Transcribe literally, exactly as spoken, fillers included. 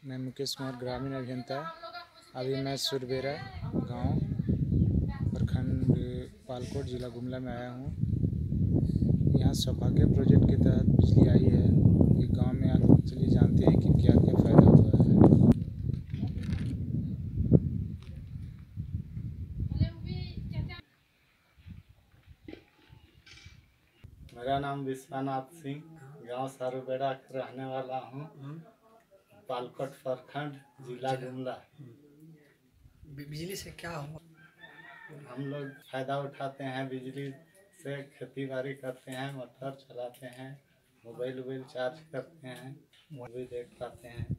मैं मुकेश कुमार, ग्रामीण अभियंता। अभी मैं सुरबेरा गांव, प्रखंड पालकोट, जिला गुमला में आया हूं। यहां सौभाग्य प्रोजेक्ट के तहत बिजली आई है। ये गांव में आप चलिए जानते हैं कि क्या क्या फ़ायदा हुआ है। मेरा नाम विश्वनाथ सिंह, गांव सारूबेड़ा का रहने वाला हूं, पालकोट प्रखंड, जिला गुमला। बिजली से क्या हुआ? हम लोग फ़ायदा उठाते हैं बिजली से, खेती बाड़ी करते हैं, मोटर चलाते हैं, मोबाइल वोबाइल चार्ज करते हैं, मूवी देख पाते हैं।